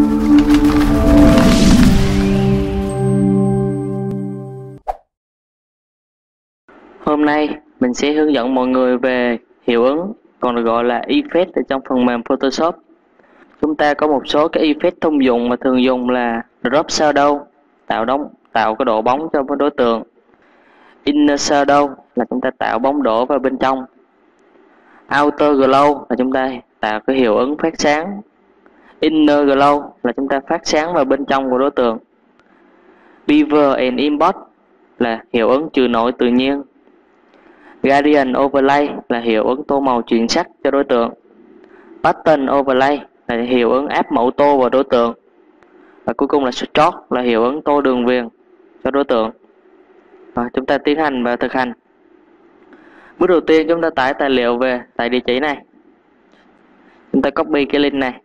Hôm nay mình sẽ hướng dẫn mọi người về hiệu ứng, còn được gọi là effect ở trong phần mềm Photoshop. Chúng ta có một số cái effect thông dụng mà thường dùng là Drop Shadow, tạo cái độ bóng cho đối tượng. Inner Shadow là chúng ta tạo bóng đổ vào bên trong. Outer Glow là chúng ta tạo cái hiệu ứng phát sáng. Inner Glow là chúng ta phát sáng vào bên trong của đối tượng. Bevel and Import là hiệu ứng trừ nổi tự nhiên. Gradient Overlay là hiệu ứng tô màu chuyển sắc cho đối tượng. Pattern Overlay là hiệu ứng áp mẫu tô vào đối tượng. Và cuối cùng là Stroke là hiệu ứng tô đường viền cho đối tượng. Rồi, chúng ta tiến hành và thực hành. Bước đầu tiên chúng ta tải tài liệu về tại địa chỉ này. Chúng ta copy cái link này.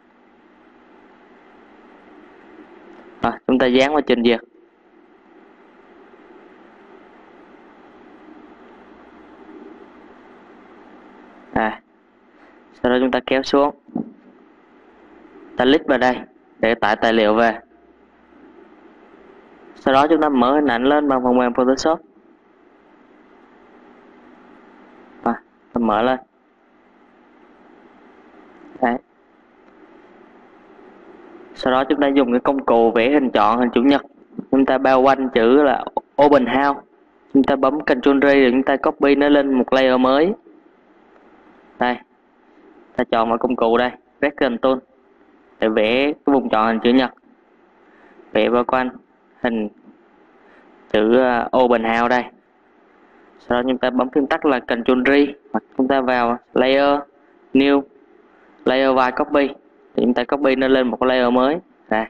Rồi, chúng ta dán vào trình duyệt. Sau đó chúng ta kéo xuống, ta click vào đây để tải tài liệu về. Sau đó chúng ta mở hình ảnh lên bằng phần mềm Photoshop. Ta mở lên. Đấy. Sau đó chúng ta dùng cái công cụ vẽ hình tròn, hình chữ nhật. Chúng ta bao quanh chữ là Open House. Chúng ta bấm Ctrl R để chúng ta copy nó lên một layer mới. Đây. Ta chọn vào công cụ đây, Rectangle Tool để vẽ cái vùng tròn hình chữ nhật. Vẽ bao quanh hình chữ Open House đây. Sau đó chúng ta bấm phím tắt là Ctrl R hoặc chúng ta vào Layer, New, Layer và Copy. Thì chúng ta copy nó lên một layer mới. Đây.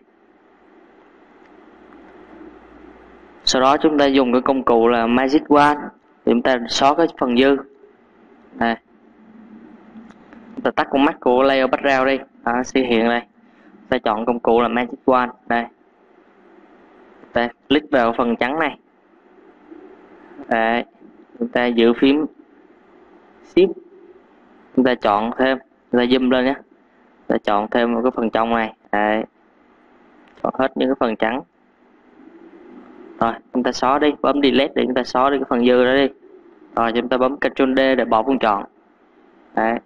Sau đó chúng ta dùng cái công cụ là Magic Wand để chúng ta xóa cái phần dư. Đây. Chúng ta tắt con mắt của layer background đi, nó sẽ hiện đây. Ta chọn công cụ là Magic Wand đây. Ta click vào phần trắng này. Đấy. Chúng ta giữ phím Shift. Chúng ta chọn thêm, chúng ta zoom lên nhé. Ta chọn thêm một cái phần trong này. Đấy. Chọn hết những cái phần trắng. Rồi, chúng ta xóa đi, bấm delete để chúng ta xóa đi cái phần dư đó đi. Rồi, chúng ta bấm Ctrl D để bỏ vùng tròn. Đấy.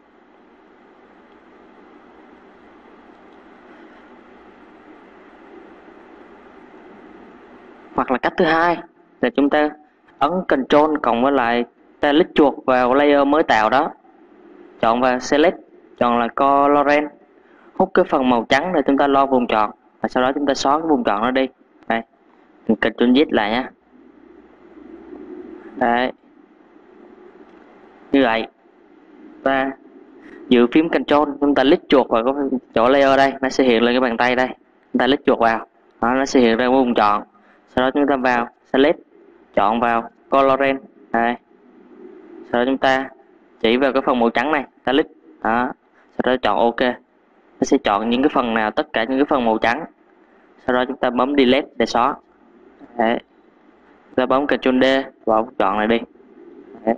Hoặc là cách thứ hai là chúng ta ấn Ctrl cộng với lại ta click chuột vào layer mới tạo đó, chọn vào Select, chọn là Colorant, hút cái phần màu trắng để chúng ta lo vùng tròn và sau đó chúng ta xóa cái vùng tròn nó đi. Đây, Ctrl Z lại nhé. Đấy, như vậy ta giữ phím Ctrl, chúng ta click chuột vào cái chỗ layer đây, nó sẽ hiện lên cái bàn tay đây, chúng ta click chuột vào đó, nó sẽ hiện ra vùng tròn. Sau đó chúng ta vào Select, chọn vào Colorant. Đây. Sau đó chúng ta chỉ vào cái phần màu trắng này, ta click đó. Sau đó chọn OK. Nó sẽ chọn những cái phần nào, tất cả những cái phần màu trắng. Sau đó chúng ta bấm Delete để xóa. Đấy. Chúng ta bấm Ctrl D vào chọn này đi. Đấy.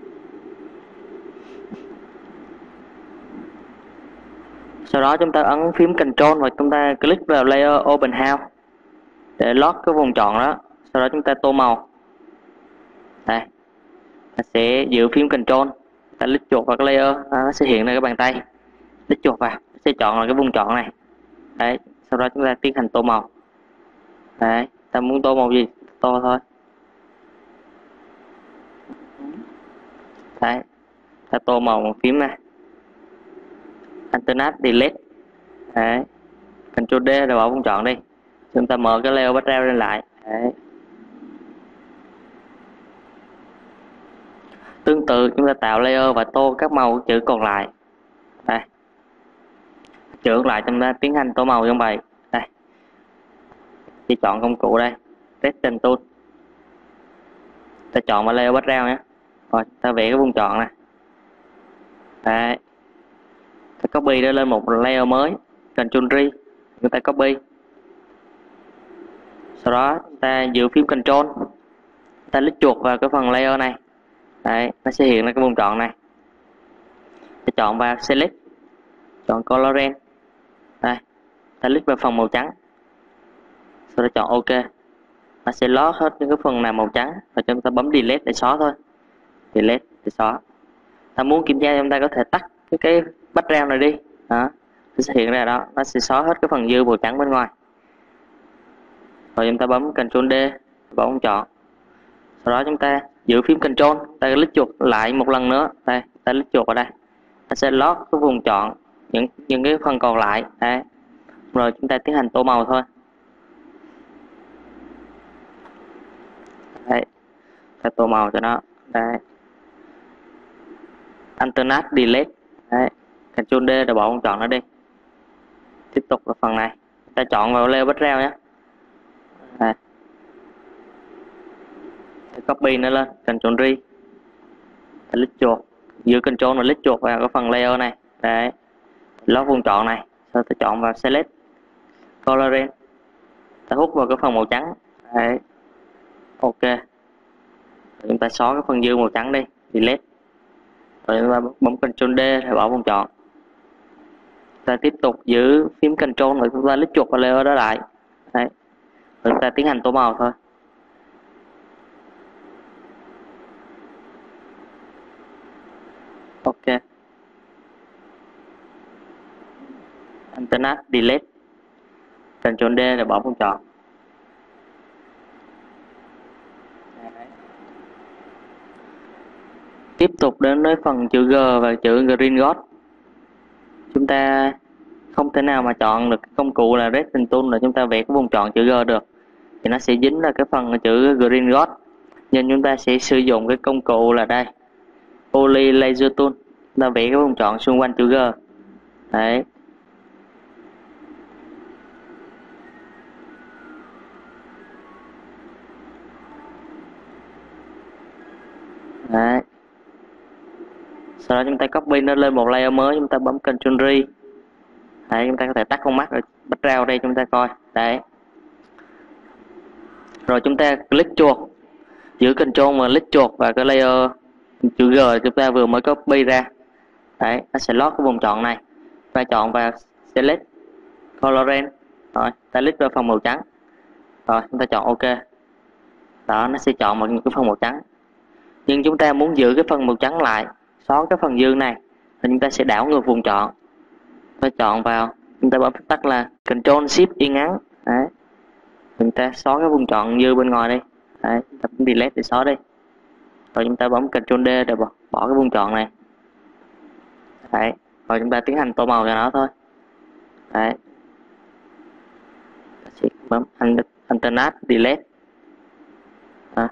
Sau đó chúng ta ấn phím Ctrl và chúng ta click vào layer Open House để lót cái vùng tròn đó. Sau đó chúng ta tô màu. Đây. Ta sẽ giữ phím Ctrl, ta click chuột vào cái layer, nó sẽ hiện ra cái bàn tay. Click chuột vào, sẽ chọn là cái vùng tròn này. Đấy, sau đó chúng ta tiến hành tô màu. Đấy, ta muốn tô màu gì, tô thôi. Đấy, ta tô màu bằng phím này. Alternate Delete. Đấy, Ctrl D rồi bỏ vùng tròn đi. Chúng ta mở cái layer background lên lại. Đấy. Tương tự chúng ta tạo layer và tô các màu chữ còn lại. Đây. Chữ còn lại chúng ta tiến hành tô màu trong bài. Đây. Chỉ chọn công cụ đây, Rectangle Tool. Ta chọn vào layer background nhé. Rồi, ta vẽ cái vùng tròn này. Đấy. Ta copy nó lên một layer mới, Ctrl R, chúng ta copy. Sau đó ta giữ phím Ctrl, ta click chuột vào cái phần layer này. Đấy, nó sẽ hiện ra cái vùng tròn này. Ta chọn vào Select, chọn Colorant. Đây. ta click vào phần màu trắng, sau đó chọn OK. Nó sẽ lót hết những cái phần nào màu trắng và chúng ta bấm delete để xóa thôi. Delete để xóa. Ta muốn kiểm tra chúng ta có thể tắt cái background này đi. Đó, nó sẽ hiện ra đó, nó sẽ xóa hết cái phần dư màu trắng bên ngoài. Rồi chúng ta bấm Ctrl D, bấm chọn. Sau đó chúng ta giữ phím Ctrl, ta click chuột lại một lần nữa. Đây, ta click chuột vào đây. Nó sẽ lót cái vùng chọn những cái phần còn lại. Đấy. Rồi chúng ta tiến hành tô màu thôi. Đấy. Ta tô màu cho nó. Đấy. Alternate delete. Đấy. Ctrl D để bỏ vùng chọn nó đi. Tiếp tục vào phần này. Ta chọn vào layer background nhé. Đây. Copy nó lên, Ctrl R, click chuột, giữ Ctrl và click chuột vào cái phần layer này, đấy, lót vùng chọn này, sau ta chọn vào Select, Colorant, ta hút vào cái phần màu trắng, đấy, OK, rồi chúng ta xóa cái phần dư màu trắng đi, Delete, rồi chúng ta bấm Ctrl D để bỏ vùng chọn, ta tiếp tục giữ phím Ctrl và chúng ta click chuột vào layer đó lại, đấy, rồi chúng ta tiến hành tô màu thôi. OK. Alternate delete. Ctrl D để bỏ vùng chọn. Tiếp tục đến với phần chữ G và chữ Green Dot. Chúng ta không thể nào mà chọn được công cụ là Rectangle Tool là chúng ta vẽ cái vùng chọn chữ G được. Thì nó sẽ dính là cái phần chữ Green Dot. Nên chúng ta sẽ sử dụng cái công cụ là đây. Poly Laser Tool. Ta vẽ cái vùng chọn xung quanh chữ G. Đấy. Đấy. Sau đó chúng ta copy nó lên một layer mới, chúng ta bấm Ctrl R. Đấy, chúng ta có thể tắt con mắt rồi background đây chúng ta coi. Đấy. Rồi chúng ta click chuột, giữ Ctrl và click chuột vào cái layer chữ G chúng ta vừa mới copy ra. Đấy, nó sẽ lót cái vùng chọn này. Ta chọn vào Select, Colorant. Rồi, ta click vào phần màu trắng. Rồi, chúng ta chọn OK. Đó, nó sẽ chọn một cái phần màu trắng. Nhưng chúng ta muốn giữ cái phần màu trắng lại, xóa cái phần dư này, thì chúng ta sẽ đảo ngược vùng chọn. Ta chọn vào, chúng ta bấm phím tắt là Ctrl Shift Y ngắn. Đấy. Chúng ta xóa cái vùng chọn dư bên ngoài đi. Đấy, chúng ta bấm Delete để xóa đi. Rồi chúng ta bấm Ctrl D để bỏ cái vùng chọn này. Đấy. Rồi chúng ta tiến hành tô màu cho nó thôi. Đấy. Bấm Alternate Delete. À.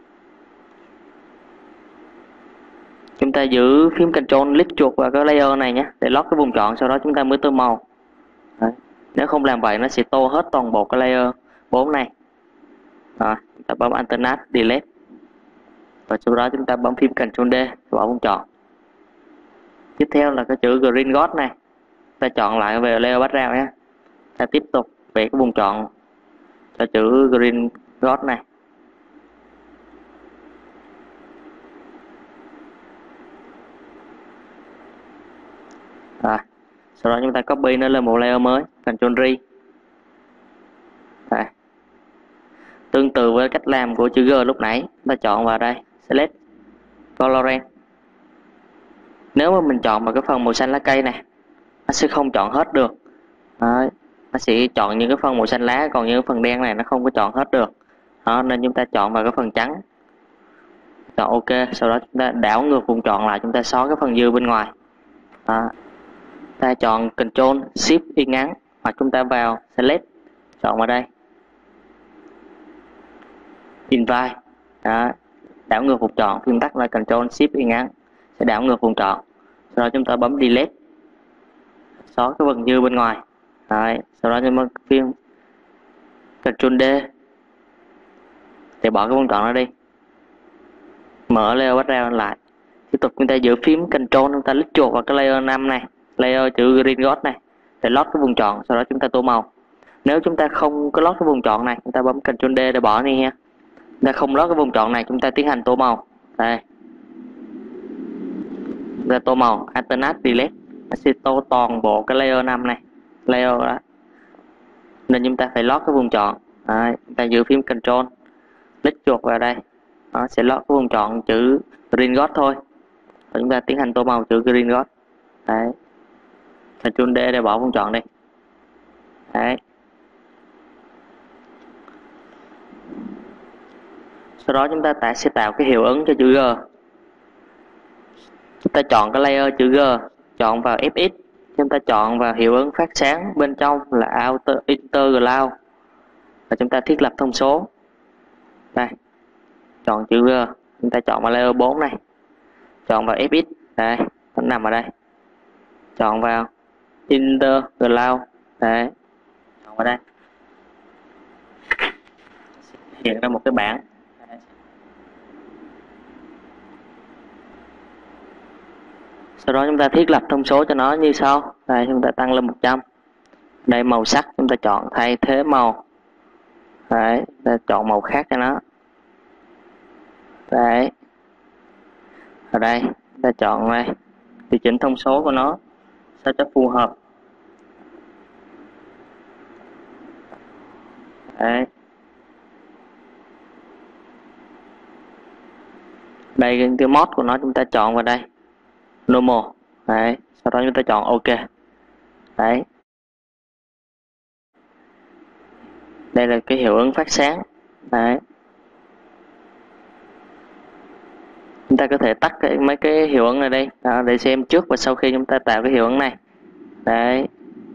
Chúng ta giữ phím Ctrl click chuột vào cái layer này nhé, để lót cái vùng chọn, sau đó chúng ta mới tô màu. Đấy. Nếu không làm vậy nó sẽ tô hết toàn bộ cái layer 4 này. Rồi, chúng ta bấm Alternate Delete. Và sau đó chúng ta bấm phím Ctrl D bỏ vùng chọn. Tiếp theo là cái chữ Green Dot này. Ta chọn lại về layer background nhé. Ta tiếp tục vẽ cái vùng chọn cho chữ Green Dot này. Rồi, sau đó chúng ta copy nó lên một layer mới, Ctrl R. Đây. Tương tự với cách làm của chữ G lúc nãy, ta chọn vào đây, Select, Colorant. Nếu mà mình chọn vào cái phần màu xanh lá cây này, nó sẽ không chọn hết được. Đấy. Nó sẽ chọn những cái phần màu xanh lá, còn những cái phần đen này nó không có chọn hết được. Đó, nên chúng ta chọn vào cái phần trắng. Chọn OK, sau đó chúng ta đảo ngược vùng chọn lại, chúng ta xóa cái phần dư bên ngoài. Đó. Ta chọn Ctrl Shift Y ngắn, hoặc chúng ta vào Select, chọn vào đây, Invite. Đó. Đảo ngược vùng chọn, phím tắt là Ctrl Shift Y ngắn sẽ đảo ngược vùng chọn. Sau đó chúng ta bấm Delete, xóa cái phần dư bên ngoài. Đấy. Sau đó chúng ta phím Ctrl D để bỏ cái vùng chọn nó đi, mở layer background lại. Tiếp tục chúng ta giữ phím Ctrl, chúng ta click chuột vào cái layer 5 này, layer chữ Green Dot này, để lót cái vùng chọn, sau đó chúng ta tô màu. Nếu chúng ta không có lót cái vùng chọn này, chúng ta bấm Ctrl D để bỏ đi nha. Chúng ta không lót cái vùng chọn này, chúng ta tiến hành tô màu. Đây. Chúng ta tô màu, Alternate Delete, nó sẽ tô toàn bộ cái layer 5 này, layer đó. nên chúng ta phải lót cái vùng chọn. Đấy, chúng ta giữ phím Control, click chuột vào đây, nó sẽ lót cái vùng chọn chữ Green Dot thôi. Và chúng ta tiến hành tô màu chữ Green Dot. Đấy, Ctrl D để bỏ vùng chọn đi. Đấy. Sau đó chúng ta sẽ tạo cái hiệu ứng cho chữ G. Chúng ta chọn cái layer chữ G, chọn vào FX, chúng ta chọn vào hiệu ứng phát sáng, bên trong là Outer Intercloud và chúng ta thiết lập thông số. Đây, chọn chữ G, chúng ta chọn vào layer 4 này, chọn vào FX, đây, nó nằm ở đây, chọn vào Intercloud, đấy, chọn vào đây, hiện ra một cái bảng. Sau đó chúng ta thiết lập thông số cho nó như sau. Đây, chúng ta tăng lên 100. Đây, màu sắc chúng ta chọn thay thế màu. Đấy, ta chọn màu khác cho nó. Đấy. Ở đây, ta chọn đây, điều chỉnh thông số của nó sao cho phù hợp. Đấy. Đây, cái mod của nó chúng ta chọn vào đây. Normal. Đấy, sau đó chúng ta chọn OK. Đấy. Đây là cái hiệu ứng phát sáng. Đấy. Chúng ta có thể tắt mấy cái hiệu ứng này đây để xem trước và sau khi chúng ta tạo cái hiệu ứng này. Đấy.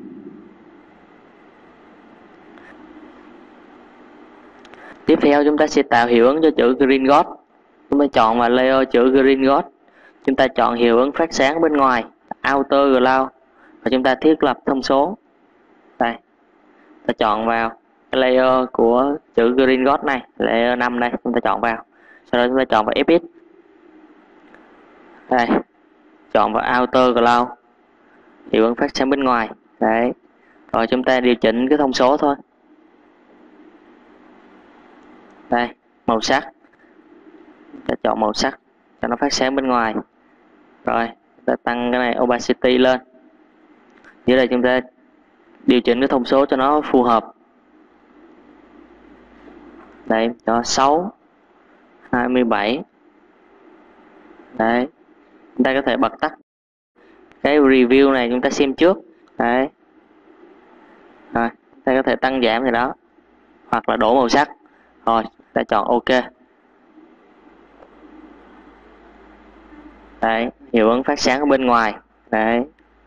Tiếp theo chúng ta sẽ tạo hiệu ứng cho chữ Green Dot. Chúng ta chọn vào layer chữ Green Dot. Chúng ta chọn hiệu ứng phát sáng bên ngoài, Outer Cloud, và chúng ta thiết lập thông số. Đây. Ta chọn vào cái layer của chữ Green Dot này, layer 5 đây, chúng ta chọn vào. Sau đó chúng ta chọn vào FX. Đây. Chọn vào Outer Cloud, hiệu ứng phát sáng bên ngoài. Đấy. Rồi chúng ta điều chỉnh cái thông số thôi. Đây, màu sắc. Ta chọn màu sắc cho nó phát sáng bên ngoài. Rồi, ta tăng cái này opacity lên. Dưới đây chúng ta điều chỉnh cái thông số cho nó phù hợp. Đây, cho 6, 27. Đấy. Chúng ta có thể bật tắt cái review này, chúng ta xem trước. Đấy. Rồi, ta có thể tăng giảm gì đó, hoặc là đổi màu sắc. Rồi, ta chọn OK. Đấy, hiệu ứng phát sáng ở bên ngoài. Đấy.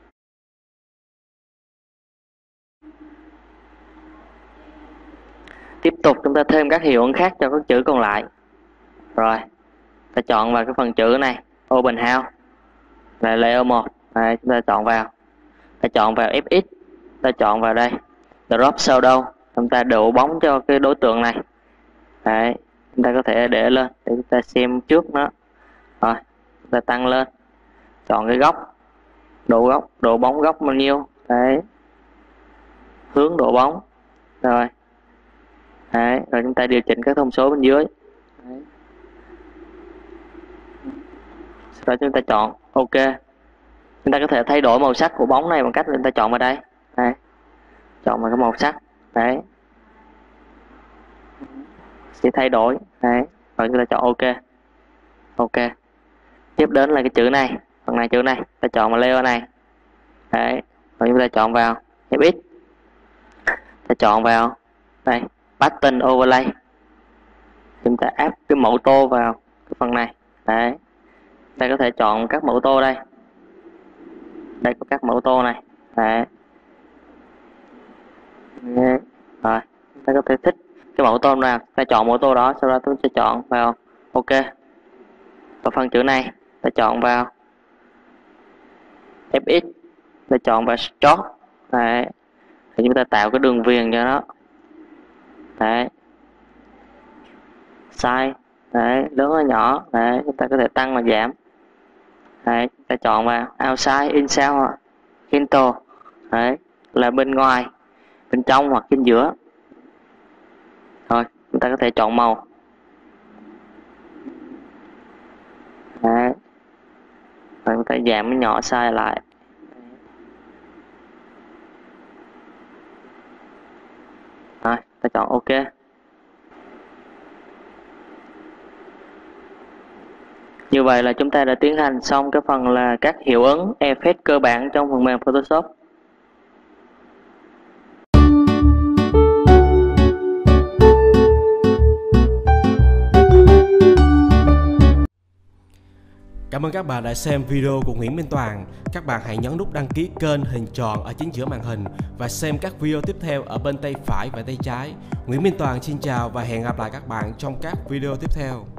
Tiếp tục chúng ta thêm các hiệu ứng khác cho các chữ còn lại. Rồi, ta chọn vào cái phần chữ này, Open House, là layer 1. Đấy, chúng ta chọn vào. Ta chọn vào FX, ta chọn vào đây, Drop Shadow, chúng ta đổ bóng cho cái đối tượng này. Đấy, chúng ta có thể để lên để chúng ta xem trước nó. Rồi, chúng ta tăng lên, chọn cái góc, độ bóng góc bao nhiêu. Đấy, hướng độ bóng. Rồi. Đấy, rồi chúng ta điều chỉnh các thông số bên dưới. Đấy. Sau đó chúng ta chọn OK. Chúng ta có thể thay đổi màu sắc của bóng này bằng cách chúng ta chọn vào đây. Đấy. Chọn vào cái màu sắc. Đấy. Sẽ thay đổi. Đấy. Rồi chúng ta chọn OK. OK. Tiếp đến là cái chữ này. Phần này chữ này. Ta chọn vào layer này. Đấy. Rồi chúng ta chọn vào FX. Ta chọn vào đây, Pattern Overlay. Chúng ta áp cái mẫu tô vào cái phần này. Đấy. Ta có thể chọn các mẫu tô đây. Đây có các mẫu tô này. Đấy. Đấy. Rồi, ta có thể thích cái mẫu tô nào, ta chọn mẫu tô đó, sau đó tôi sẽ chọn vào OK. Và phần chữ này, ta chọn vào FX, ta chọn vào Stroke. Đấy. Thì chúng ta tạo cái đường viền cho nó. Đấy. Size. Đấy, lớn hay nhỏ. Đấy, chúng ta có thể tăng và giảm. Đấy, ta chọn vào outside, inside hoặc into. Đấy, là bên ngoài, bên trong hoặc trên giữa. Rồi, chúng ta có thể chọn màu. Đấy. Rồi chúng ta giảm cái nhỏ size lại. và chọn OK. Như vậy là chúng ta đã tiến hành xong cái phần là các hiệu ứng effect cơ bản trong phần mềm Photoshop. Cảm ơn các bạn đã xem video của Nguyễn Minh Toàn. Các bạn hãy nhấn nút đăng ký kênh hình tròn ở chính giữa màn hình và xem các video tiếp theo ở bên tay phải và tay trái. Nguyễn Minh Toàn xin chào và hẹn gặp lại các bạn trong các video tiếp theo.